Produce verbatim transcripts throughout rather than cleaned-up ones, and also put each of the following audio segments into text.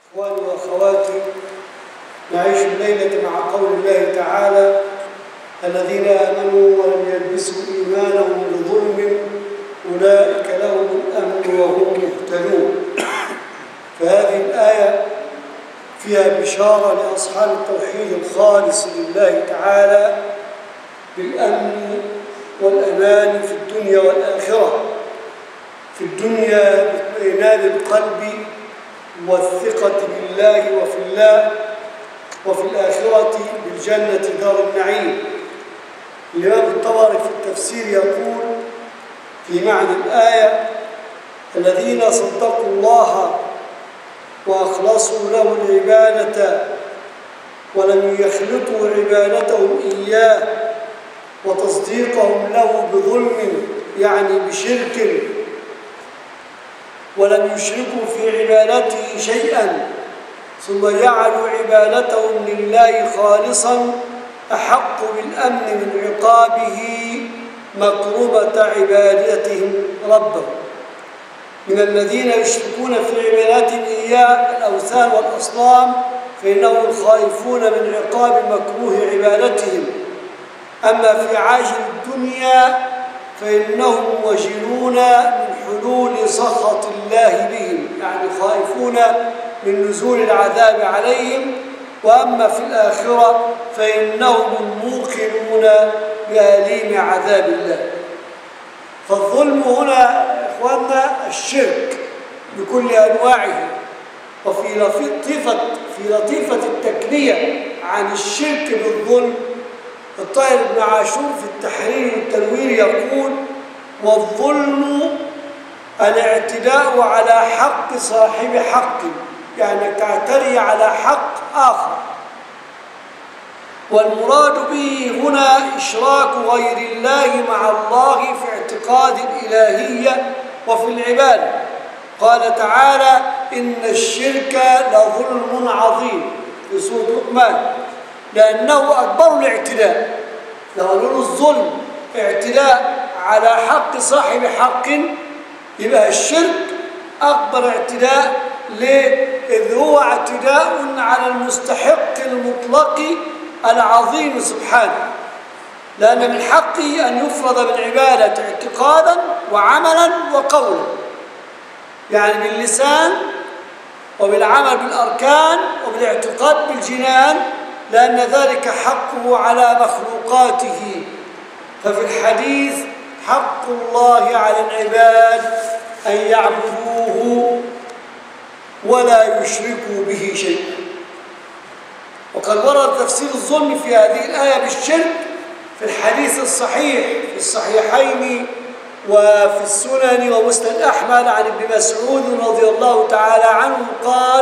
إخواني وأخواتي، نعيش الليلة مع قول الله تعالى: الذين آمنوا ولم يلبسوا إيمانهم بظلم أولئك لهم الأمن وهم مهتدون. فهذه الآية فيها بشارة لأصحاب التوحيد الخالص لله تعالى بالأمن والأمان في الدنيا والآخرة. في الدنيا باطمئنان القلب والثقة بالله وفي الله، وفي الآخرة بالجنة دار النعيم. الإمام الطبري في التفسير يقول في معنى الآية: الذين صدقوا الله وأخلصوا له العبادة ولم يخلطوا عبادتهم إياه وتصديقهم له بظلم، يعني بشرك، ولم يشركوا في عبادته شيئا، ثم جعلوا عبادتهم لله خالصا، أحق بالأمن من عقابه مكرمة عبادتهم ربهم. من الذين يشركون في عبادتهم إياه الأوثان والأصنام فإنهم الخائفون من عقاب مكروه عبادتهم. أما في عاجل الدنيا فإنهم وجلون من حلول سخط الله بهم، يعني خائفون من نزول العذاب عليهم. وأما في الآخرة فإنهم موقنون بأليم عذاب الله. فالظلم هنا إخواننا الشرك بكل أنواعه. وفي لطيفة في لطيفة التكنية عن الشرك بالظلم، الطاهر بن عاشور في التحرير والتنوير يقول: والظلم الاعتداء على حق صاحب حق، يعني تعتري على حق آخر. والمراد به هنا إشراك غير الله مع الله في اعتقاد الإلهية وفي العبادة. قال تعالى: إن الشرك لظلم عظيم في سورة لقمان، لأنه أكبر الاعتداء. لو قالوا الظلم اعتداء على حق صاحب حق، يبقى الشرك أكبر اعتداء. ليه؟ إذ هو اعتداء على المستحق المطلق العظيم سبحانه، لأن من حقه أن يفرض بالعبادة اعتقادا وعملا وقولا، يعني باللسان وبالعمل بالأركان وبالاعتقاد بالجنان، لأن ذلك حقه على مخلوقاته. ففي الحديث: حق الله على العباد أن يعبدوه ولا يشركوا به شيئا. وقد ورد تفسير الظلم في هذه الآية بالشرك في الحديث الصحيح في الصحيحين وفي السنن ومسند أحمد عن ابن مسعود رضي الله تعالى عنه قال: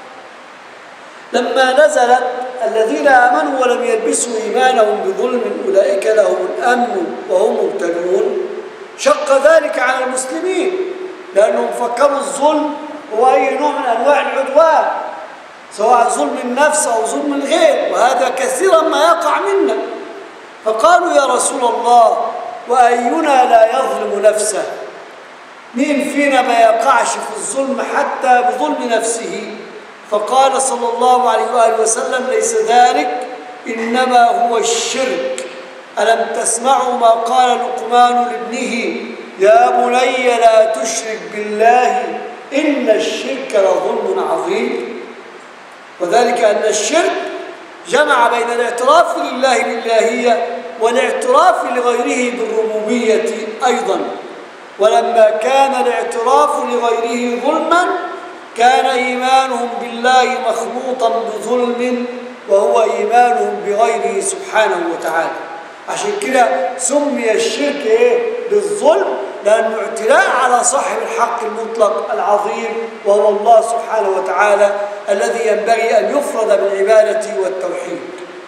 لما نزلت الذين آمنوا ولم يلبسوا إيمانهم بظلم أولئك لهم الأمن وهم مهتدون، شق ذلك على المسلمين، لأنهم فكروا الظلم هو أي نوع من أنواع العدوان، سواء ظلم النفس أو ظلم الغير، وهذا كثيرا ما يقع منا. فقالوا: يا رسول الله، وأينا لا يظلم نفسه؟ مين فينا ما يقعش في الظلم حتى بظلم نفسه؟ فقال صلى الله عليه وآله وسلم: ليس ذلك، إنما هو الشرك. ألم تسمعوا ما قال لقمان لابنه: يا بني لا تشرك بالله إن الشرك لظلم عظيم. وذلك أن الشرك جمع بين الاعتراف لله بالإلهية والاعتراف لغيره بالربوبية أيضا. ولما كان الاعتراف لغيره ظلما، كان إيمانهم بالله مخلوطا بظلم، وهو إيمانهم بغيره سبحانه وتعالى. عشان كده سمي الشرك إيه؟ بالظلم، لأنه اعتداء على صاحب الحق المطلق العظيم، وهو الله سبحانه وتعالى الذي ينبغي أن يفرد بالعبادة والتوحيد.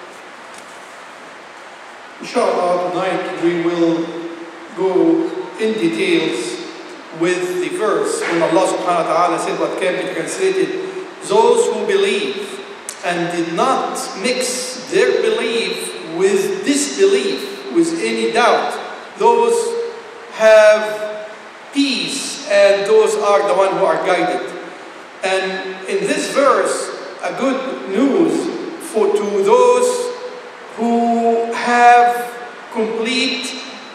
Inshallah, tonight we will go in details with the verse when Allah subhanahu wa ta'ala said what can be translated: those who believe and did not mix their belief with disbelief, with any doubt, those have peace and those are the ones who are guided. And in this verse, a good news for to those who have complete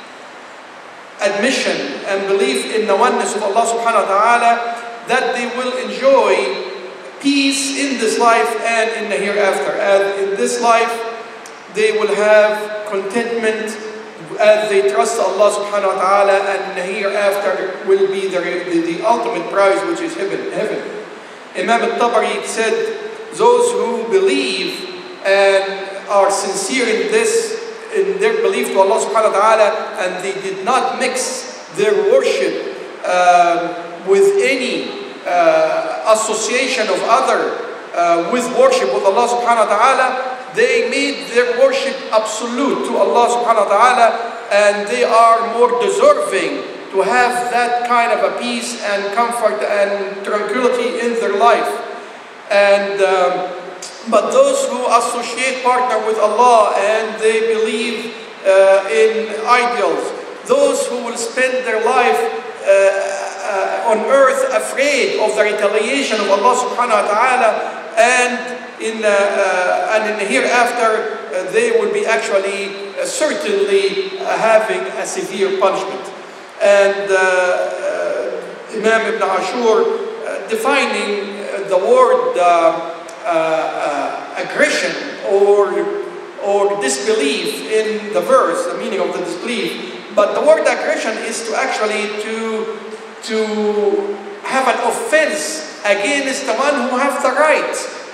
admission and belief in the oneness of Allah subhanahu wa ta'ala, that they will enjoy peace in this life and in the hereafter. And in this life, they will have contentment as they trust Allah subhanahu wa ta'ala, and in the hereafter will be the, the, the ultimate prize, which is heaven. heaven. Imam al-Tabari said, those who believe and are sincere in this, in their belief to Allah subhanahu wa ta'ala, and they did not mix their worship uh, with any uh, association of other uh, with worship with Allah subhanahu wa ta'ala, they made their worship absolute to Allah subhanahu wa ta'ala, and they are more deserving to have that kind of a peace and comfort and tranquility in their life. And um, but those who associate partner with Allah and they believe uh, in idols, those who will spend their life uh, uh, on earth afraid of the retaliation of Allah subhanahu wa ta'ala, and in uh, uh, and in the hereafter uh, they will be actually uh, certainly uh, having a severe punishment. And uh, uh, Imam Ibn Ashur uh, defining uh, the word uh, Uh, uh, aggression or or disbelief in the verse, the meaning of the disbelief. But the word aggression is to actually to to have an offense against the one who have the right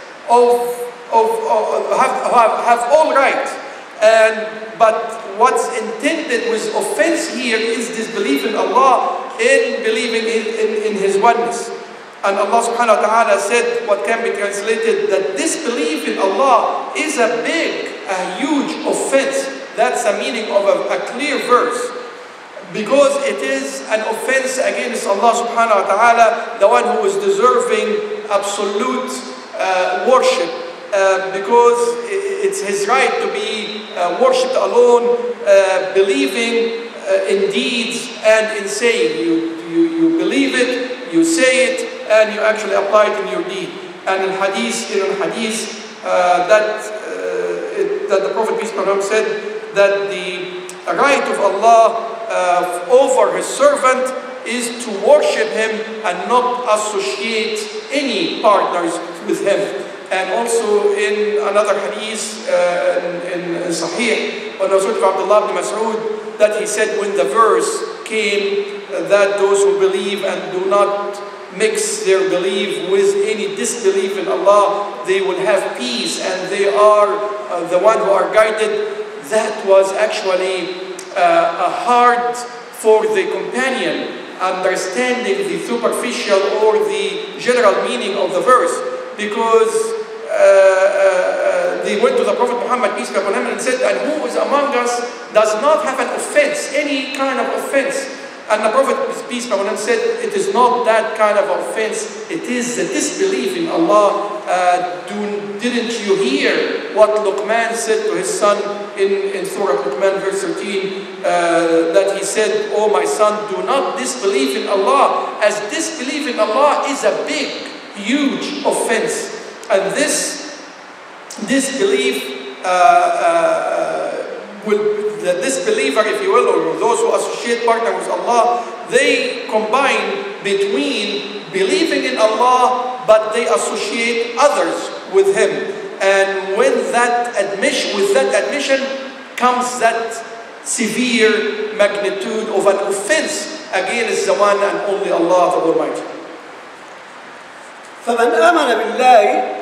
of of, of have, have have all right. And but what's intended with offense here is disbelief in Allah, in believing in, in, in His oneness. And Allah subhanahu wa ta'ala said, what can be translated, that disbelief in Allah is a big, a huge offense. That's the meaning of a, a clear verse. Because it is an offense against Allah subhanahu wa ta'ala, the one who is deserving absolute uh, worship. Uh, because it's His right to be uh, worshipped alone, uh, believing uh, in deeds and in saying. You, you, you believe it, you say it, and you actually apply it in your deed. And in hadith, in hadith uh, that, uh, it, that the Prophet peace be upon him said that the right of Allah uh, over His servant is to worship Him and not associate any partners with Him. And also in another hadith uh, in, in Sahih, when Rasul Abdullah ibn Mas'ud, that he said when the verse came uh, that those who believe and do not mix their belief with any disbelief in Allah, they will have peace and they are uh, the one who are guided. That was actually uh, a hard for the companion understanding the superficial or the general meaning of the verse, because uh, uh, they went to the Prophet Muhammad peace be upon him and said, and who is among us does not have an offense, any kind of offense? And the Prophet peace be upon him said, it is not that kind of offense, it is the disbelief in Allah. Uh, do, didn't you hear what Luqman said to his son in, in Surah Luqman verse thirteen, uh, that he said, oh my son, do not disbelieve in Allah, as disbelief in Allah is a big, huge offense. And this disbelief uh, uh, will the disbeliever, if you will, or those who associate partner with Allah, they combine between believing in Allah, but they associate others with Him. And when that admission, with that admission comes that severe magnitude of an offense against the one and only Allah the Almighty. فمن آمن بالله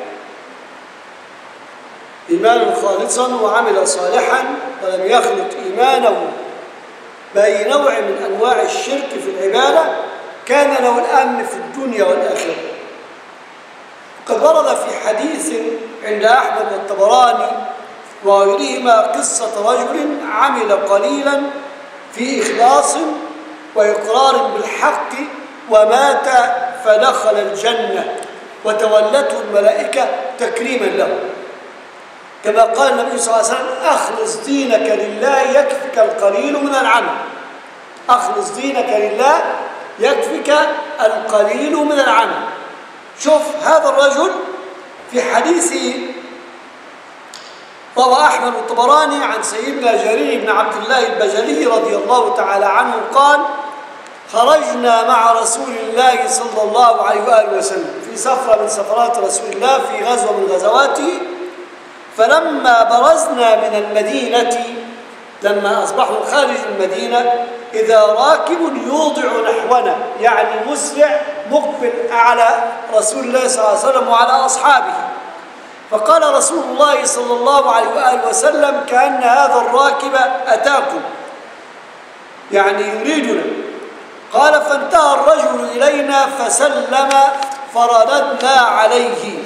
إيمانا خالصا وعمل صالحا ولم يخلط إيمانه بأي نوع من أنواع الشرك في العبادة كان له الأمن في الدنيا والآخرة. قد ورد في حديث عند أحمد والطبراني وغيرهما قصة رجل عمل قليلا في إخلاص وإقرار بالحق ومات فدخل الجنة وتولته الملائكة تكريما له. كما قال النبي صلى الله عليه وسلم أخلص دينك لله يكفك القليل من العمل. أخلص دينك لله يكفك القليل من العمل. شوف هذا الرجل في حديث روى أحمد الطبراني عن سيدنا جرير بن عبد الله البجلي رضي الله تعالى عنه قال: خرجنا مع رسول الله صلى الله عليه وآله وسلم في سفرة من سفرات رسول الله في غزوة من غزواته، فلما برزنا من المدينة، لما أصبحوا خارج المدينة، إذا راكب يوضع نحونا، يعني مسرع مقبل على رسول الله صلى الله عليه وسلم وعلى أصحابه. فقال رسول الله صلى الله عليه وآله وسلم: كأن هذا الراكب أتاكم، يعني يريدنا. قال: فانتهى الرجل إلينا فسلم فرددنا عليه.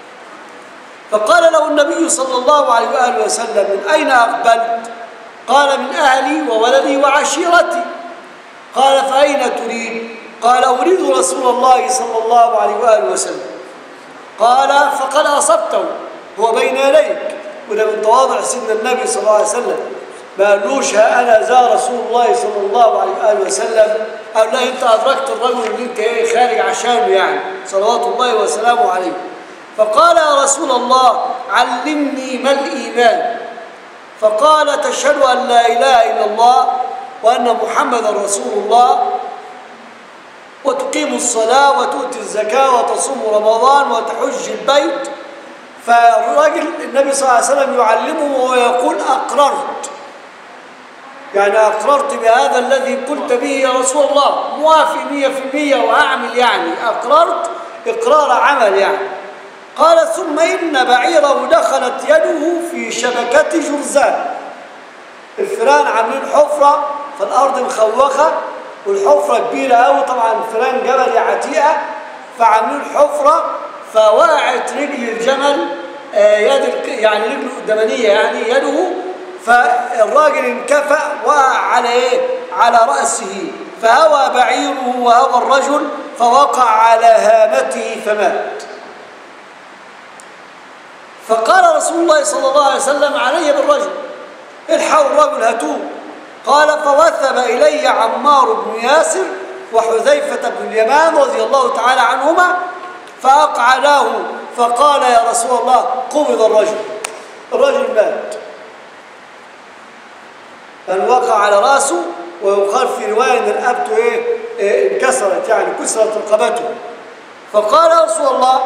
فقال له النبي صلى الله عليه وآله وسلم: من أين أقبلت؟ قال: من أهلي وولدي وعشيرتي. قال: فأين تريد؟ قال: أريد رسول الله صلى الله عليه وآله وسلم. قال: فقد أصبته، هو بين يديك. وده من تواضع سيدنا النبي صلى الله عليه وسلم، ما قالوش أنا ذا رسول الله صلى الله عليه وآله وسلم، أو لا أنت أدركت الرجل اللي أنت إيه خارج عشانه يعني صلوات الله وسلامه عليه. فقال: يا رسول الله علمني ما الإيمان؟ فقال: تشهد أن لا إله إلا الله وأن محمدا رسول الله، وتقيم الصلاة وتؤتي الزكاة وتصوم رمضان وتحج البيت. فالراجل النبي صلى الله عليه وسلم يعلمه ويقول: أقررت، يعني أقررت بهذا الذي قلت به يا رسول الله، موافي مية في المية وأعمل، يعني أقررت إقرار عمل يعني. قال: ثم إن بعيره دخلت يده في شبكة جرزان. الفئران عاملين حفرة في الأرض مخوخة، والحفرة كبيرة أوي، طبعا الفئران جبل عتيقة، فعاملين حفرة، فوقعت رجل الجمل يد يعني رجله القدامانية يعني يده، فالراجل انكفأ وقع على ايه؟ على رأسه، فهوى بعيره وهوى الرجل فوقع على هامته فمات. فقال رسول الله صلى الله عليه وسلم: علي بالرجل، الحقوا الرجل هاتوه. قال: فوثب إلي عمار بن ياسر وحذيفة بن اليمان رضي الله تعالى عنهما فأقعداه، فقال: يا رسول الله قبض الرجل، الرجل مات، لأن وقع على رأسه، ويقال في رواية أن رقبته إيه؟ إيه انكسرت، يعني كسرت رقبته. فقال: يا رسول الله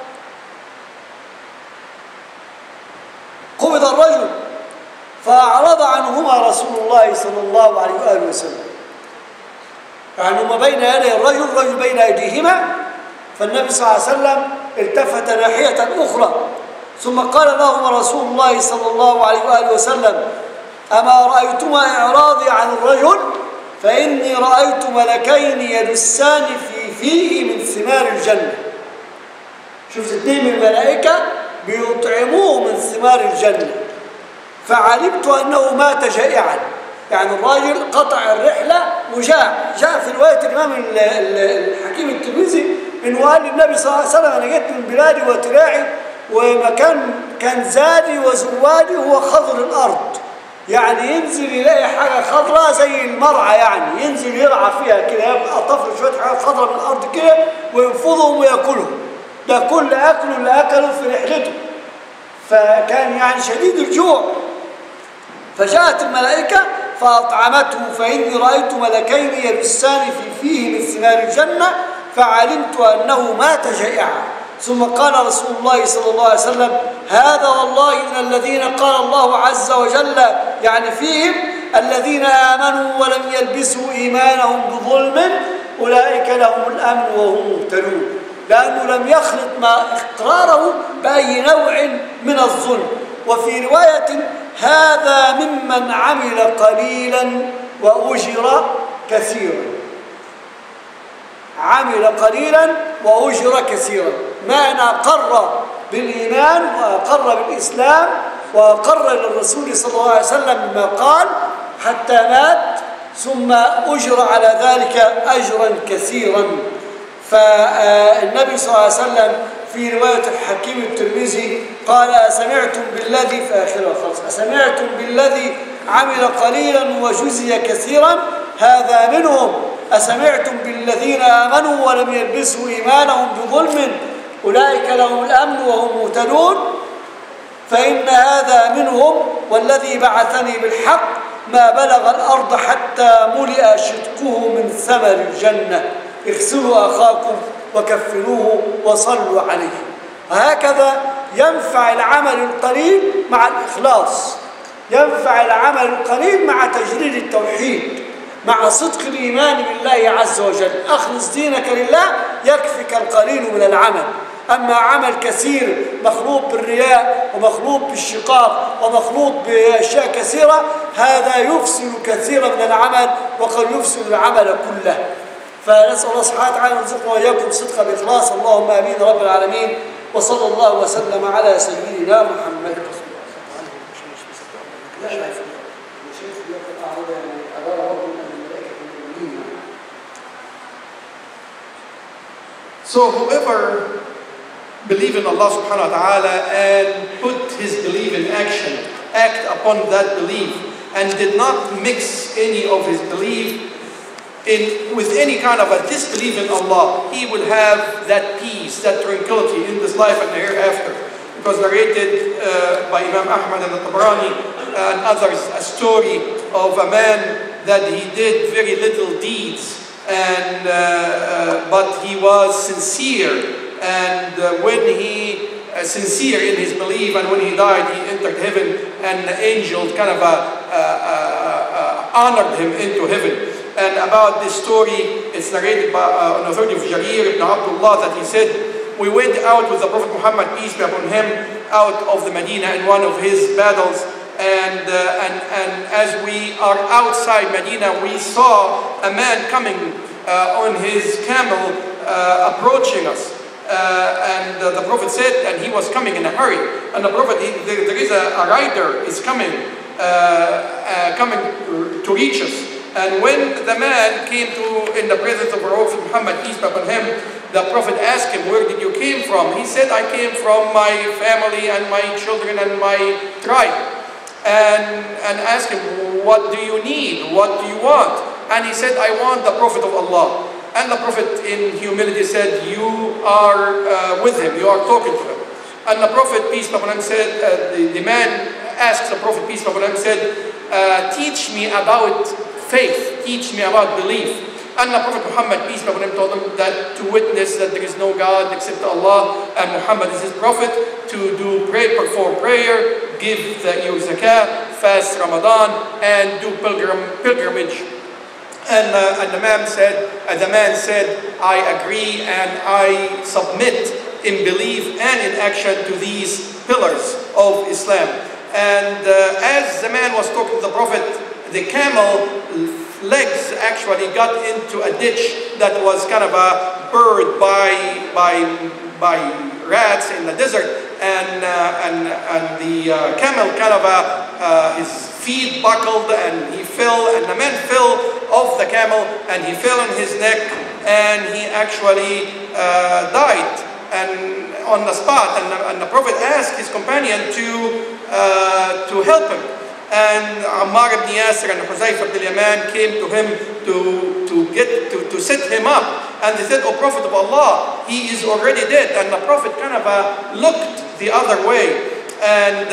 قبض الرجل، فأعرض عنهما رسول الله صلى الله عليه وآله وسلم، يعني هما بين يدي الرجل، الرجل بين أيديهما. فالنبي صلى الله عليه وسلم التفت ناحية أخرى، ثم قال لهما رسول الله صلى الله عليه وآله وسلم: أما رأيتما إعراضي عن الرجل؟ فإني رأيت ملكين يدسان في فيه من ثمار الجنة. شفت اثنين من الملائكة بيطعموه من ثمار الجنة، فعلمت أنه مات جائعا، يعني الراجل قطع الرحلة وجاع. جاء في رواية الإمام الحكيم الترمذي إنه قال للنبي صلى الله عليه وسلم: أنا جيت من بلادي وتراعي، ومكان كان زادي وزوادي هو خضر الأرض، يعني ينزل يلاقي حاجة خضراء زي المرعى، يعني ينزل يرعى فيها كده، يبقى طفل شوية حاجات خضراء من الأرض كده وينفضهم ويأكلهم. ده كل أكله اللي أكله في رحلته، فكان يعني شديد الجوع. فجاءت الملائكة فأطعمته، فإني رأيت ملكين يبسان في فيه من ثمار الجنة، فعلمت أنه مات جائعا. ثم قال رسول الله صلى الله عليه وسلم: هذا والله من الذين قال الله عز وجل يعني فيهم: الذين آمنوا ولم يلبسوا إيمانهم بظلم أولئك لهم الأمن وهم مهتدون، لأنه لم يخلط ما إقراره بأي نوع من الظلم. وفي رواية: هذا ممن عمل قليلا وأجر كثيرا، عمل قليلا وأجر كثيرا، ما أن أقر بالإيمان وأقر بالإسلام وأقر للرسول صلى الله عليه وسلم ما قال حتى مات، ثم أجر على ذلك أجرا كثيرا. فالنبي صلى الله عليه وسلم في رواية الحكيم الترمذي قال: أسمعتم بالذي في آخرها خالص، أسمعتم بالذي عمل قليلا وجزي كثيرا؟ هذا منهم. أسمعتم بالذين آمنوا ولم يلبسوا إيمانهم بظلم أولئك لهم الأمن وهم مهتدون فإن هذا منهم والذي بعثني بالحق ما بلغ الأرض حتى ملئ شدقه من ثمر الجنة اغسلوا أخاكم وكفروه وصلوا عليه. هكذا ينفع العمل القليل مع الإخلاص، ينفع العمل القليل مع تجريد التوحيد، مع صدق الإيمان بالله عز وجل. أخلص دينك لله يكفك القليل من العمل. أما عمل كثير مخلوط بالرياء ومخلوط بالشقاق ومخلوط بأشياء كثيرة هذا يفسد كثيرا من العمل وقد يفسد العمل كله. فنسأل الله سبحانه وتعالى أن يرزقنا وإياكم صدق بإخلاص. اللهم آمين رب العالمين. وصلى الله وسلم على سيدنا محمد. So whoever believe in Allah subhanahu wa ta'ala and put his belief in action, act upon that belief, and did not mix any of his belief in with any kind of a disbelief in Allah, he will have that peace, that tranquility in this life and the hereafter. Because narrated uh, by Imam Ahmad and Tabarani and others, a story of a man that he did very little deeds, and uh, uh, but he was sincere, and uh, when he uh, sincere in his belief, and when he died, he entered heaven, and the angels kind of uh, uh, uh, uh, honored him into heaven. And about this story, it's narrated by uh, an authority of Jarir ibn Abdullah that he said, we went out with the Prophet Muhammad, peace be upon him, out of the Medina in one of his battles. And, uh, and, and as we are outside Medina, we saw a man coming uh, on his camel uh, approaching us. Uh, and uh, the Prophet said, and he was coming in a hurry. And the Prophet, he, there, there is a, a rider is coming, uh, uh, coming to reach us. And when the man came to in the presence of our Prophet Muhammad, peace be upon him, the Prophet asked him, where did you came from? He said, I came from my family and my children and my tribe. And, and asked him, what do you need? What do you want? And he said, I want the Prophet of Allah. And the Prophet in humility said, you are uh, with him, you are talking to him. And the Prophet, peace be upon him, said, uh, the, the man asked the Prophet, peace be upon him, said, uh, teach me about faith, teach me about belief. And the Prophet Muhammad, peace be upon him, told him that to witness that there is no God except Allah and Muhammad is his prophet, to do pray, perform prayer, give the, your zakah, fast Ramadan, and do pilgrim, pilgrimage. And, uh, and the man said, uh, the man said, I agree and I submit in belief and in action to these pillars of Islam. And uh, as the man was talking to the Prophet, the camel legs actually got into a ditch that was kind of a bird by by by rats in the desert, and uh, and and the uh, camel kind of a, uh, his feet buckled and he fell, and the man fell off the camel and he fell on his neck and he actually uh, died and on the spot. And the, and the Prophet asked his companion to uh, to help him. And Ammar ibn Yasir and Huzayfa ibn Yaman came to him to, to, get, to, to set him up. And they said, O Prophet of Allah, he is already dead. And the Prophet kind of uh, looked the other way. And,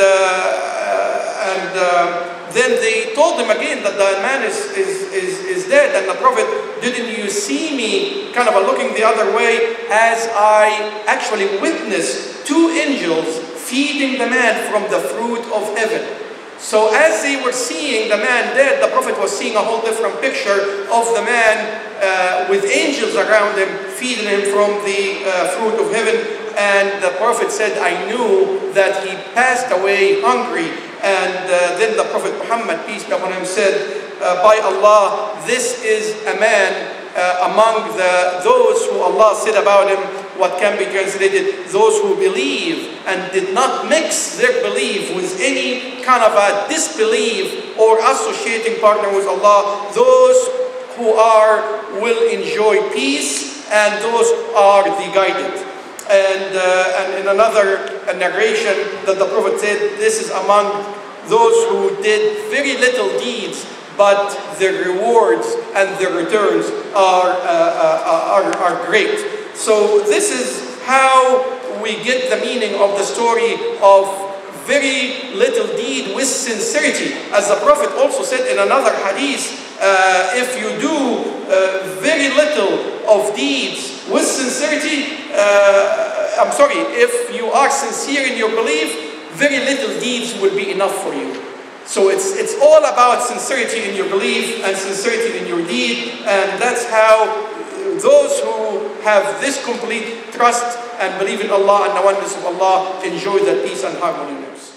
uh, and uh, then they told him again that the man is, is, is, is dead. And the Prophet, didn't you see me kind of uh, looking the other way as I actually witnessed two angels feeding the man from the fruit of heaven? So as they were seeing the man dead, the Prophet was seeing a whole different picture of the man uh, with angels around him, feeding him from the uh, fruit of heaven. And the Prophet said, I knew that he passed away hungry. And uh, then the Prophet Muhammad, peace be upon him, said, uh, by Allah, this is a man uh, among the, those who Allah said about him, what can be translated, those who believe and did not mix their belief with any kind of a disbelief or associating partner with Allah, those who are will enjoy peace and those are the guided. And, uh, and in another narration that the Prophet said, this is among those who did very little deeds, but their rewards and their returns are, uh, uh, are, are great. So this is how we get the meaning of the story of very little deed with sincerity. As the Prophet also said in another hadith, uh, if you do uh, very little of deeds with sincerity, uh, I'm sorry, if you are sincere in your belief, very little deeds will be enough for you. So it's, it's all about sincerity in your belief and sincerity in your deed, and that's how those who have this complete trust and believe in Allah and the oneness of Allah enjoy that peace and harmony.